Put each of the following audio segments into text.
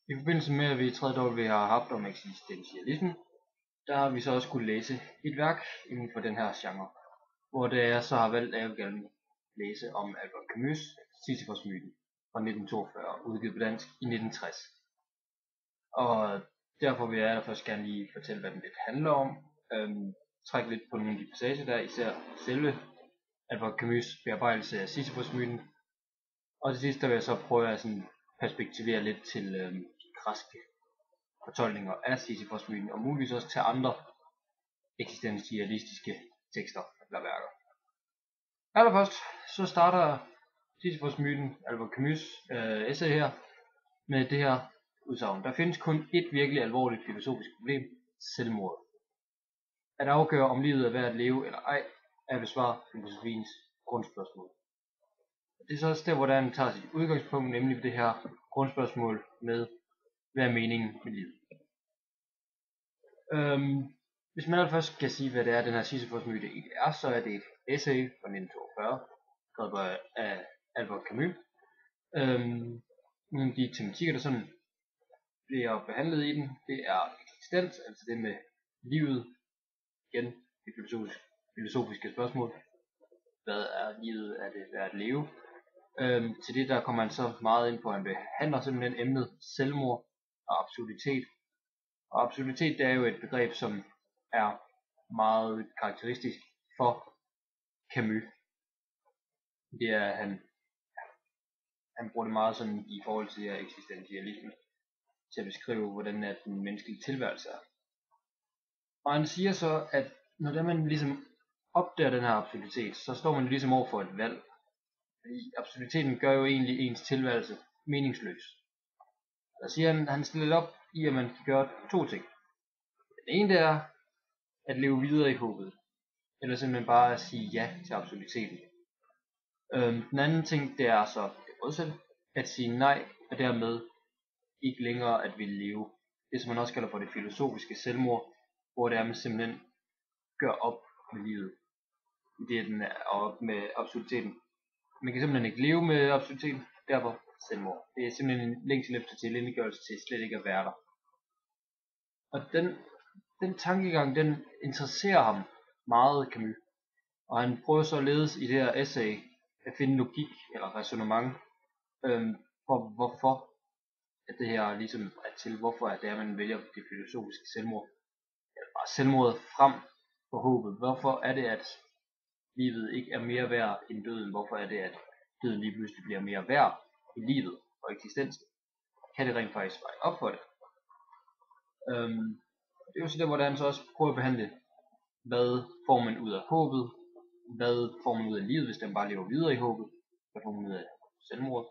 I forbindelse med, at vi i 3. år vi har haft om eksistentialisme, der har vi så også kunne læse et værk inden for den her genre, hvor det jeg så har valgt, at jeg vil gerne læse om Albert Camus' Sisyphos-myten fra 1942, udgivet på dansk i 1960. Og derfor vil jeg først gerne lige fortælle, hvad den lidt handler om, trække lidt på nogle af de passager der, især selve Albert Camus' bearbejdelse af Sisyphos-myten. Og til sidst der vil jeg så prøve at sådan perspektivere lidt til de græske fortolkninger af Sisyphos-myten, og muligvis også til andre eksistentialistiske tekster eller værker. Allerførst så starter Sisyphos-myten, Albert Camus' essay her, med det her udsagn. Der findes kun et virkelig alvorligt filosofisk problem, selvmord. At afgøre om livet er værd at leve eller ej, er at besvare filosofiens grundspørgsmål. Det er så også der, hvor han tager sit udgangspunkt, nemlig det her grundspørgsmål med, hvad er meningen med livet. Hvis man allerførst skal sige, hvad det er, den her Sisyphos-myte egentlig er, så er det et essay fra 1942, skrevet af Albert Camus. Nogle af de tematikker, der sådan bliver behandlet i den, det er eksistens, altså det med livet, igen det filosofiske spørgsmål. Hvad er livet? Er det værd at leve? Til det der kommer han så meget ind på, at han behandler simpelthen emnet selvmord og absurditet. Og absurditet, det er jo et begreb, som er meget karakteristisk for Camus. Det er, han bruger det meget sådan i forhold til eksistentialisme, til at beskrive, hvordan er den menneskelige tilværelse er. Og han siger så, at når man ligesom opdager den her absurditet, så står man ligesom over for et valg. Fordi absurditeten gør jo egentlig ens tilværelse meningsløs. Der siger han stiller det op i, at man kan gøre to ting. Den ene det er at leve videre i håbet, eller simpelthen bare at sige ja til absurditeten. Den anden ting det er så det modsatte, at sige nej, og dermed ikke længere at ville leve. Det som man også kalder for det filosofiske selvmord, hvor det er man simpelthen gør op med livet. Det er den er op med absurditeten. Man kan simpelthen ikke leve med absurditeten, derfor selvmord. Det er simpelthen en længsel efter tilintetgørelse til slet ikke at være der. Og den tankegang, den interesserer ham meget, Camus. Og han prøver således i det her essay at finde logik eller ræsonnement for hvorfor at det her ligesom er til, hvorfor at det er, man vælger det filosofiske selvmord. Eller bare selvmordet frem for håbet. Hvorfor er det, at livet ikke er mere værd end døden? Hvorfor er det, at døden lige pludselig bliver mere værd i livet og eksistensen? Kan det rent faktisk veje op for det? Det er jo så der, hvordan han så også prøver at behandle, hvad får man ud af håbet? Hvad får man ud af livet, hvis man bare lever videre i håbet? Hvad får man ud af selvmord?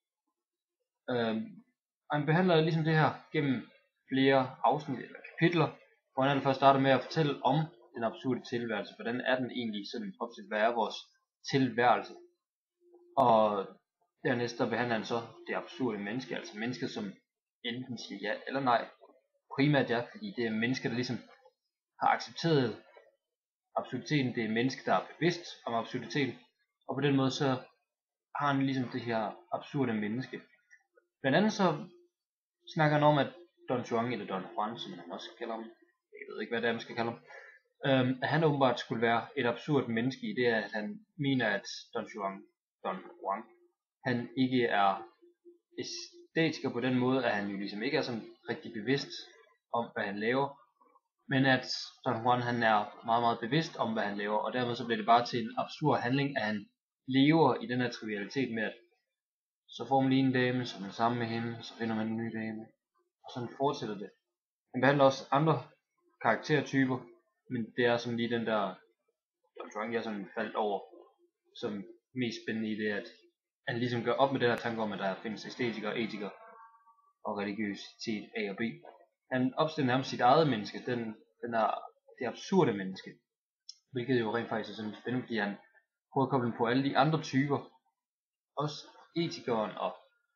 Han behandler ligesom det her gennem flere afsnit eller kapitler, hvor han først starter med at fortælle om den absurde tilværelse. Hvordan er den egentlig sådan op til, hvad er vores tilværelse? Og dernæst der behandler han så det absurde menneske, altså mennesker som enten siger ja eller nej. Primært ja, fordi det er mennesker, der ligesom har accepteret absurditeten. Det er mennesker, der er bevidst om absurditeten. Og på den måde så har han ligesom det her absurde menneske. Blandt andet så snakker han om, at Don Juan, eller Don Juan, som han også kalder ham, jeg ved ikke hvad det er, man skal kalde ham, at han åbenbart skulle være et absurd menneske i det, at han mener, at Don Juan, han ikke er æstetiker på den måde, at han jo ligesom ikke er sådan rigtig bevidst om, hvad han laver, men at Don Juan, han er meget, meget bevidst om, hvad han laver, og dermed så bliver det bare til en absurd handling, at han lever i den her trivialitet med, at så får man lige en dame, så er man sammen med hende, så finder man en ny dame, og sådan fortsætter det. Han behandler også andre karaktertyper, men det er sådan lige den der Don Juan, jeg sådan faldt over, som mest spændende i det, at han ligesom gør op med den her tanke om, at der findes æstetikere, etikere og religiøsitet A og B. Han opstiller nærmest sit eget menneske, den er det absurde menneske, hvilket jo rent faktisk er sådan spændende, fordi han prøver at koble på alle de andre typer, også etikeren, og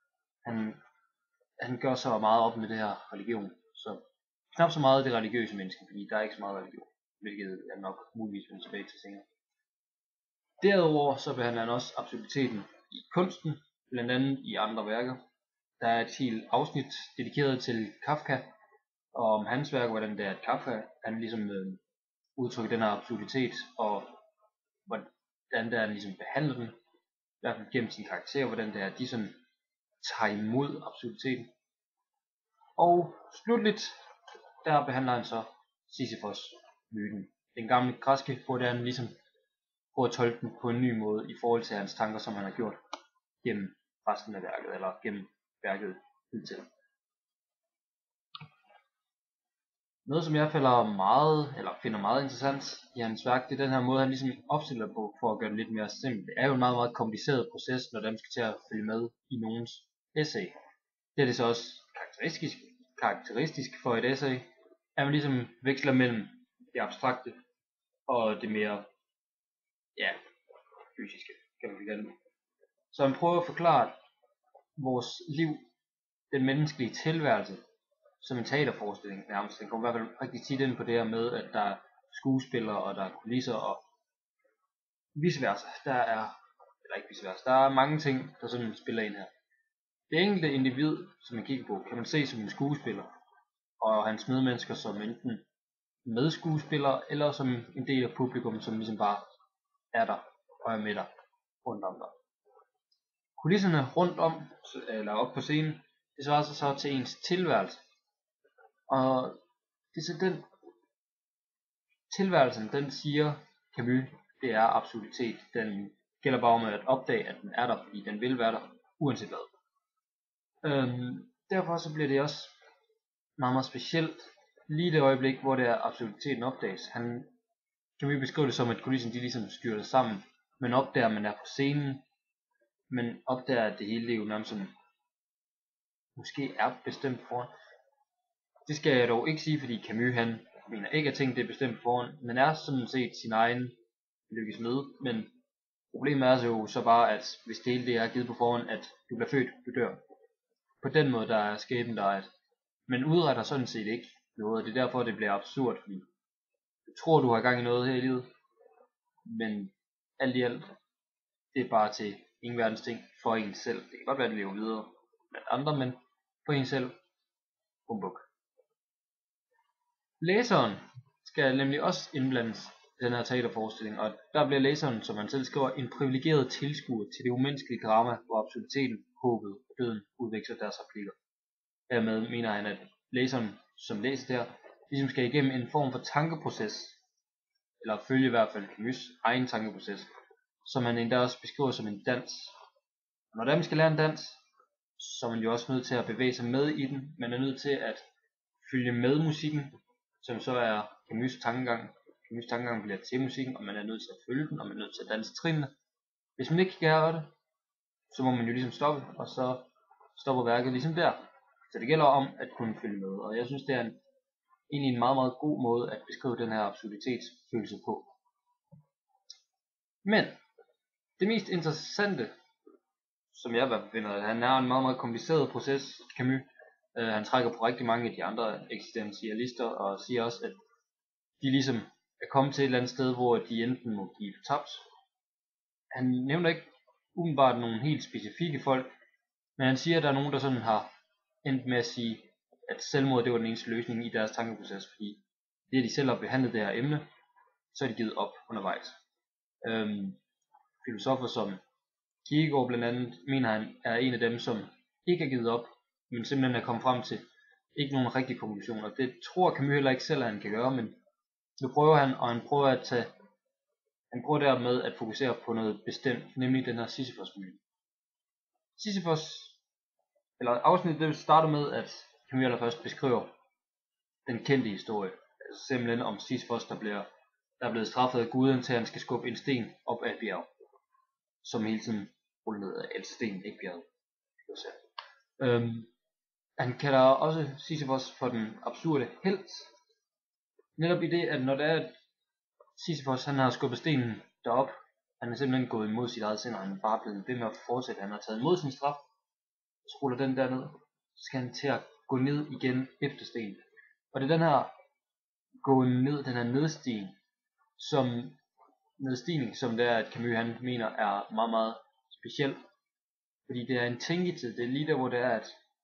han gør så meget op med det her religion, så knap så meget det religiøse menneske, fordi der er ikke så meget religion, hvilket er nok muligvis vende tilbage til senere. Derudover så behandler han også absurditeten i kunsten, blandt andet i andre værker. Der er et helt afsnit dedikeret til Kafka, og om hans værk, hvordan det er, at Kafka han ligesom udtrykker den her absurditet, og hvordan det er, han ligesom behandler den, i hvert fald gennem sine karakterer, hvordan det er, at de sådan tager imod absurditeten. Og slutligt, der behandler han så Sisyfos-myten. Den gamle græske, hvor han ligesom prøver at tolke den på en ny måde i forhold til hans tanker, som han har gjort gennem resten af værket, eller gennem værket hidtil. Noget som jeg finder meget interessant i hans værk, det er den her måde, han ligesom opstiller på, for at gøre det lidt mere simpelt. Det er jo en meget, meget kompliceret proces, når dem skal til at følge med i nogens essay. Det er det så også karakteristisk for et essay, at man ligesom veksler mellem det abstrakte og det mere, fysiske, kan man kalde det. Så han prøver at forklare vores liv, den menneskelige tilværelse, som en teaterforestilling nærmest. Den kommer i hvert fald rigtig tit ind på det her med, at der er skuespillere, og der er kulisser, og vice versa. Der er mange ting, der sådan spiller ind her. Det enkelte individ, som man kigger på, kan man se som en skuespiller, og hans medmennesker som enten medskuespillere, eller som en del af publikum, som ligesom bare er der, og er med der, rundt om dig. Kulisserne rundt om, eller op på scenen, det svarer sig så til ens tilværelse. Og det er så den tilværelsen, den siger Camus, det er absurditet. Den gælder bare om at opdage, at den er der, fordi den vil være der, uanset hvad. Derfor så bliver det også meget, meget specielt, lige det øjeblik, hvor det er absurditeten opdages. Camus beskriver det som, at kulissen de ligesom styrter sammen. Man opdager, at man er på scenen, men opdager, at det hele er jo nærmest sådan, måske er bestemt foran. Det skal jeg dog ikke sige, fordi Camus han mener ikke, at ting det er bestemt foran, men er sådan set sin egen lykkes med. Men problemet er jo så bare, at hvis det hele det er givet på forhånd, at du bliver født, du dør. På den måde der er skæbnen der, at men udretter sådan set ikke noget, og det er derfor det bliver absurd, fordi du tror du har gang i noget her i livet, men alt i alt, det er bare til ingen verdens ting for en selv. Det kan godt være, at det lever videre blandt andre, men for en selv, humbug. Læseren skal nemlig også indblandes i den her teaterforestilling, og der bliver læseren, som man selv skriver, en privilegeret tilskuer til det umenneskelige drama, hvor absurditeten, håbet og døden udveksler deres replikker. Dermed mener han, at læseren, som læser der, ligesom skal igennem en form for tankeproces, eller følge i hvert fald Camus' egen tankeproces, som han endda også beskriver som en dans. Og når man skal lære en dans, så er man jo også nødt til at bevæge sig med i den. Man er nødt til at følge med musikken, som så er Camus' tankegang. Camus' tankegang bliver til musikken, og man er nødt til at følge den, og man er nødt til at danse trinene. Hvis man ikke kan gøre det, så må man jo ligesom stoppe, og så stopper værket ligesom der. Så det gælder om at kunne følge med, og jeg synes det er egentlig en meget, meget god måde at beskrive den her absurditetsfølelse på. Men det mest interessante, som jeg i hvert fald finder, at han er en meget, meget kompliceret proces, Camus. Han trækker på rigtig mange af de andre eksistentialister, og siger også, at de ligesom er kommet til et eller andet sted, hvor de enten må give tabt. Han nævner ikke umiddelbart nogle helt specifikke folk, men han siger, at der er nogen, der sådan har endt med at sige, at selvmord det var den eneste løsning i deres tankeproces, fordi det at de selv har behandlet det her emne, så er de givet op undervejs. Filosofer som Kierkegaard blandt andet, mener han er en af dem, som ikke er givet op, men simpelthen er kommet frem til ikke nogen rigtige konklusioner. Det tror Camus heller ikke selv, at han kan gøre, men nu prøver han, og han prøver dermed at fokusere på noget bestemt, nemlig den her Sisyfos-myte. Afsnittet det starter med, at Camus allerførst beskriver den kendte historie, altså simpelthen om Sisyfos, der er blevet straffet af guden til, at han skal skubbe en sten op ad et bjerg, som hele tiden ruller ned af sten, ikke bjerget. Han kalder også Sisyfos for den absurde helt. Netop i det, at når det er, at Sisyfos han har skubbet stenen derop, han er simpelthen gået imod sit eget sind, og han er bare blevet ved med at fortsætte. Han har taget imod sin straf, så ruller den der ned, så skal han til at gå ned igen efter stenen. Og det er den her gå ned, den her nedstigning, som det er, at Camus han mener er meget, meget speciel. Fordi det er en tænketid, det er lige der, hvor det er, at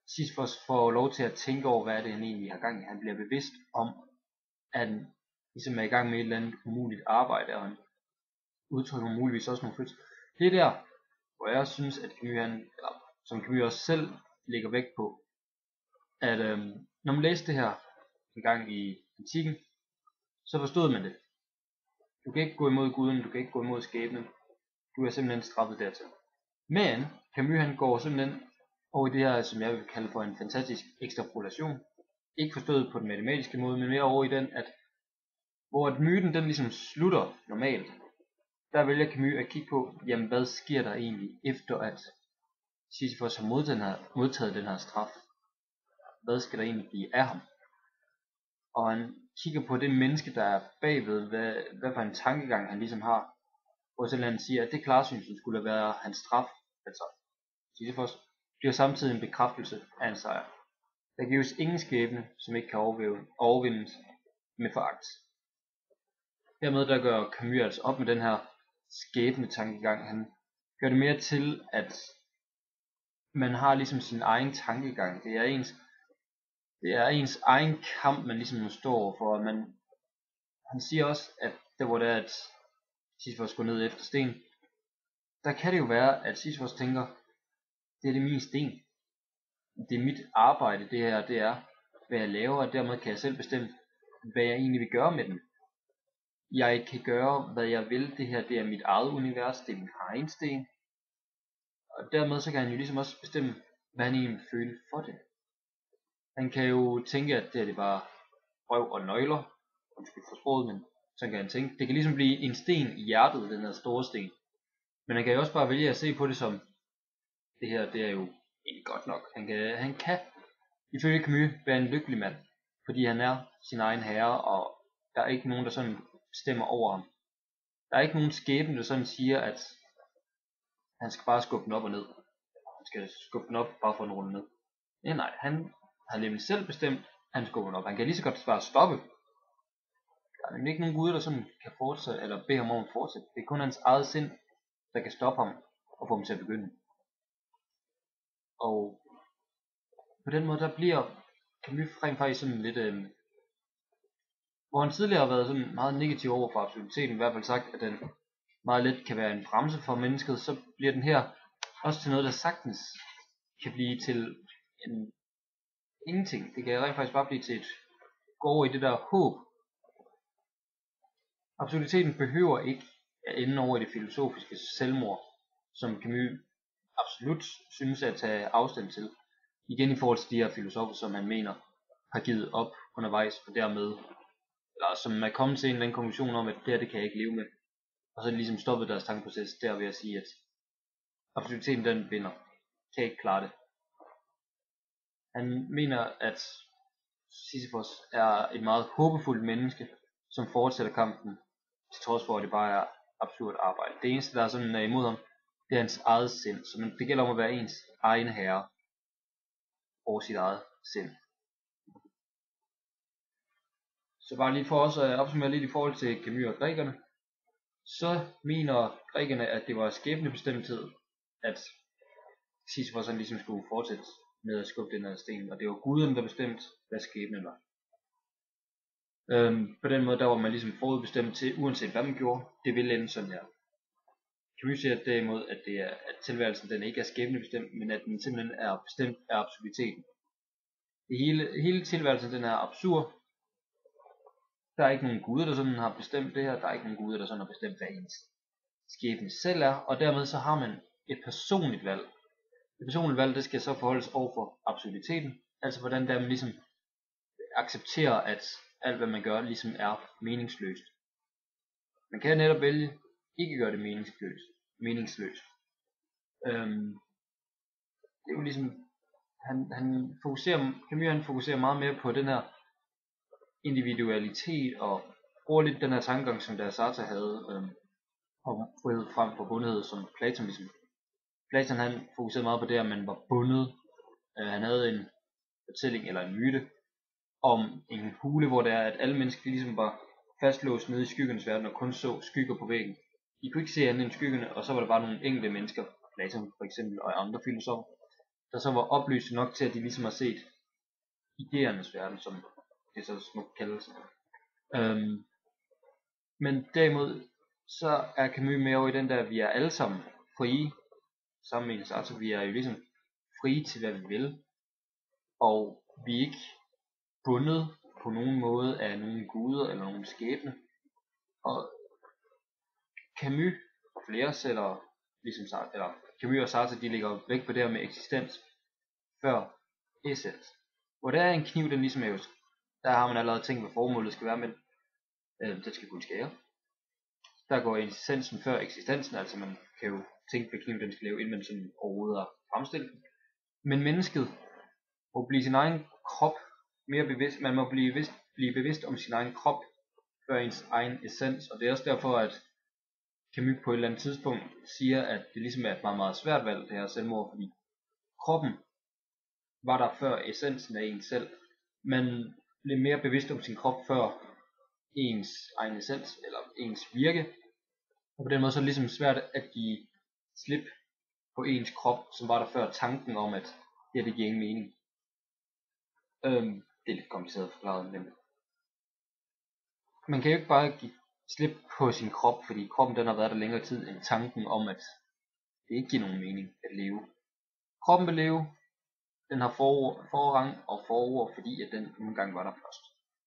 Sisyfos får lov til at tænke over, hvad det han egentlig har gang i. Han bliver bevidst om, at han ligesom er i gang med et eller andet umuligt arbejde, og han udtrykker muligvis også nogle følelser. Det er der, hvor jeg synes, at som Camus også selv lægger vægt på, at når man læste det her en gang i antikken, så forstod man det. Du kan ikke gå imod guden, du kan ikke gå imod skæbnen. Du er simpelthen straffet dertil. Men Camus han går simpelthen over i det her, som jeg vil kalde for en fantastisk ekstrapolation. Ikke forstået på den matematiske måde, men mere over i den, at hvor myten den ligesom slutter normalt, der vælger Camus at kigge på, jamen hvad sker der egentlig efter at Sisyfos har modtaget den her straf. Hvad skal der egentlig blive af ham? Og han kigger på det menneske, der er bagved, hvad for en tankegang han ligesom har. Hvor selv han siger, at det klarsyn, som skulle være hans straf, altså Sisyfos, bliver samtidig en bekræftelse af en sejr. Der gives ingen skæbne, som ikke kan overvindes med foragt. Dermed der gør Camus altså op med den her skæbne tankegang. Han gør det mere til, at man har ligesom sin egen tankegang. Det er ens egen kamp, man ligesom står for. Han siger også, at der hvor det er, at Sisyfos går ned efter sten, der kan det jo være, at Sisyfos tænker, det er min sten. Det er mit arbejde, det her, det er, hvad jeg laver, og dermed kan jeg selv bestemme, hvad jeg egentlig vil gøre med den. Jeg kan gøre, hvad jeg vil, det her, det er mit eget univers, det er min egen sten. Og dermed så kan han jo ligesom også bestemme, hvad han egentlig vil føle for det. Han kan jo tænke, at det er bare røv og nøgler, undskyld for sproget, men så kan han tænke, det kan ligesom blive en sten i hjertet, den her store sten. Men han kan jo også bare vælge at se på det som, det her, det er jo ikke godt nok. Han kan ifølge Camus være en lykkelig mand, fordi han er sin egen herre, og der er ikke nogen, der sådan bestemmer over ham. Der er ikke nogen skæbne, der sådan siger, at han skal bare skubbe den op og ned. Han skal skubbe den op, bare for en runde ned. Nej, han har nemlig selv bestemt, han skubber den op. Han kan lige så godt bare stoppe. Der er nemlig ikke nogen guder, der sådan kan fortsætte, eller bede ham om at fortsætte. Det er kun hans eget sind, der kan stoppe ham, og få ham til at begynde. Og på den måde, der bliver Camus rent faktisk sådan lidt, hvor han tidligere har været sådan meget negativ over for absoluteten, i hvert fald sagt, at den meget let kan være en bremse for mennesket, så bliver den her også til noget, der sagtens kan blive til en ingenting. Det kan rent faktisk bare blive til et gå over i det der håb. Absoluteten behøver ikke at ende over i det filosofiske selvmord, som Camus absolut synes at tage afstand til. Igen i forhold til de her filosofer, som han mener har givet op undervejs, og dermed, eller som er kommet til en eller anden konklusion om, at det her, det kan jeg ikke leve med. Og så ligesom stoppet deres tankeproces der ved at sige, at absoluteten den vinder. Kan ikke klare det. Han mener, at Sisyfos er et meget håbefuldt menneske, som fortsætter kampen, til trods for, at det bare er absurd arbejde. Det eneste, der er sådan er imod ham, det er hans eget sind. Så det gælder om at være ens egen herre over sit eget sind. Så bare lige for os at opsummere lidt i forhold til Camus og grækerne, så mener grækerne, at det var skæbnebestemthed, at Sisyfos han ligesom skulle fortsætte med at skubbe den her sten, og det var guden, der bestemte, hvad skæbnen var. På den måde, der var man ligesom forudbestemt til, uanset hvad man gjorde, det ville ende sådan her. Camus siger derimod, at tilværelsen den ikke er skæbnebestemt, men at den simpelthen er bestemt af absoluteten. Hele tilværelsen den er absurd. Der er ikke nogen guder, der sådan har bestemt det her. Der er ikke nogen guder, der sådan har bestemt, hvad ens skæbne selv er. Og dermed så har man et personligt valg. Et personligt valg, det skal så forholdes over for absoluteten. Altså hvordan der man ligesom accepterer, at alt hvad man gør ligesom er meningsløst. Man kan netop vælge ikke gøre det meningsløst. Det er jo ligesom Camus fokuserer meget mere på den her individualitet og bruger lidt den her tankegang, som der Sartre havde om frihed frem for bundethed, som Platon ligesom. Platon han fokuserede meget på det, at man var bundet. Han havde en fortælling eller en myte om en hule, hvor det er, at alle mennesker ligesom var fastlåst nede i skyggernes verden og kun så skygger på væggen. De kunne ikke se andet end skyggerne, og så var der bare nogle enkelte mennesker, Platon for eksempel og andre filosofer, der så var oplyst nok til, at de ligesom har set idéernes verden, som det så smukt kaldes. Men derimod, så er Camus mere over i den der, vi er alle sammen frie, sammen med Sartre, vi er jo ligesom frie til, hvad vi vil, og vi er ikke bundet på nogen måde af nogen guder eller nogen skæbne. Og Camus og flere sætter, ligesom Sartre, eller Camus og Sartre, de ligger væk på det her med eksistens før essens. Hvor der er en kniv, den ligesom er jo, der har man allerede tænkt, hvad formålet skal være, men den skal kunne skære. Der går essensen før eksistensen, altså man kan jo tænke, hvad kniven den skal lave, inden man sådan overhovedet har fremstillet den. Men mennesket må blive sin egen krop mere bevidst, man må blive bevidst om sin egen krop før ens egen essens, og det er også derfor, at Camus på et eller andet tidspunkt siger, at det ligesom er et meget, meget svært valg, det her selvmord, fordi kroppen var der før essensen af ens selv. Man blev mere bevidst om sin krop før ens egen essens, eller ens virke, og på den måde så er det ligesom svært at give slip på ens krop, som var der før tanken om, at det giver ingen mening. Det er lidt kompliceret forklaret, men man kan jo ikke bare give slip på sin krop, fordi kroppen den har været der længere tid end tanken om, at det ikke giver nogen mening at leve. Kroppen vil leve, den har forrang og forord, fordi at den nogle gange var der først.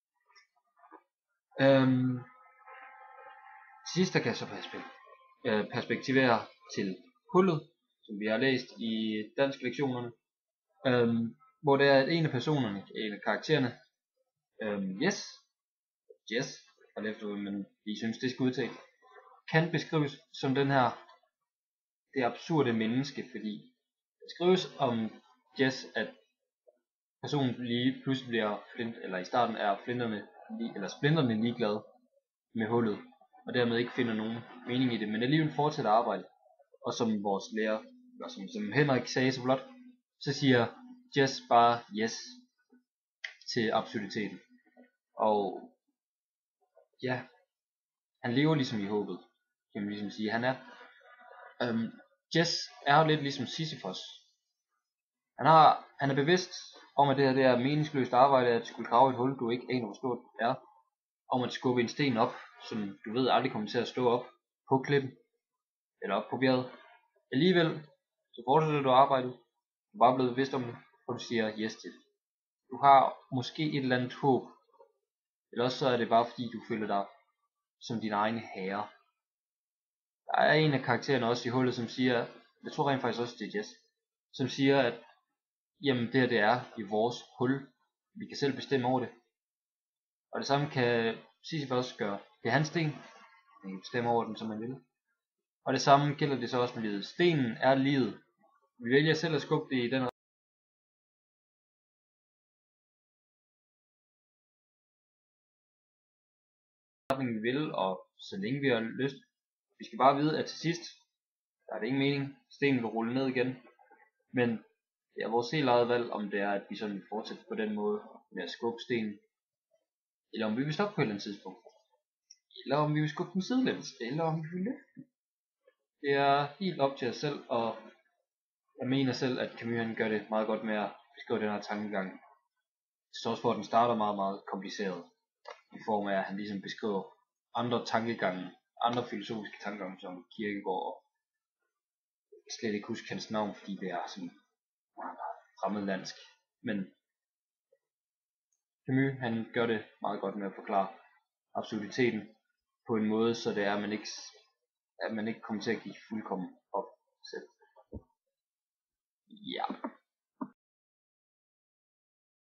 Til sidst der kan jeg så perspektivere til hullet, som vi har læst i dansk lektionerne, hvor der er en af personerne, en af karaktererne, Jess, men vi synes det skal udtale, kan beskrives som den her, det absurde menneske, fordi det skrives om Jess, at personen lige pludselig bliver, i starten er splinterne ligeglad med hullet, og dermed ikke finder nogen mening i det, men alligevel fortsætter at arbejde. Og som vores lærer, eller som Henrik sagde så flot, så siger Jess bare yes til absurditeten. Og ja, han lever ligesom i håbet, kan man ligesom sige. Jess er jo lidt ligesom Sisyfos. Han er bevidst om, at det er meningsløst arbejde, at skulle grave et hul, du ikke aner hvor stort det er. Om at skubbe en sten op, som du ved aldrig kommer til at stå op på klippen, eller op på bjerget. Alligevel, så fortsætter du arbejdet, du er bare blevet bevidst om det, og du siger yes til det. Du har måske et eller andet håb, eller også så er det bare fordi du føler dig som din egen herre. Der er en af karaktererne også i hullet, som siger, jeg tror rent faktisk også det er Jess, som siger, at jamen det her det er i vores hul, vi kan selv bestemme over det. Og det samme kan Sisyfos også gøre. Det er hans sten, man kan bestemme over den som man vil. Og det samme gælder det så også med livet. Stenen er livet. Vi vælger selv at skubbe det i den retning vi vil, og så længe vi har lyst. Vi skal bare vide, at til sidst, der er det ingen mening. Stenen vil rulle ned igen. Men det er vores helt eget valg, om det er, at vi sådan fortsætter på den måde med at skubbe stenen. Eller om vi vil stoppe på et eller andet tidspunkt. Eller om vi vil skubbe den sidelæns. Eller om vi vil løfte den. Det er helt op til os selv, og jeg mener selv, at Camus han gør det meget godt med at beskrive den her tankegang. Så også for at den starter meget, meget kompliceret. I form af, at han ligesom beskriver andre tankegange, andre filosofiske tankegange, som Kierkegaard, og jeg kan slet ikke huske hans navn, fordi det er sådan meget, meget fremmedlandsk. Men Camus, han gør det meget godt med at forklare absurditeten på en måde, så det er, at man ikke kommer til at give fuldkommen op.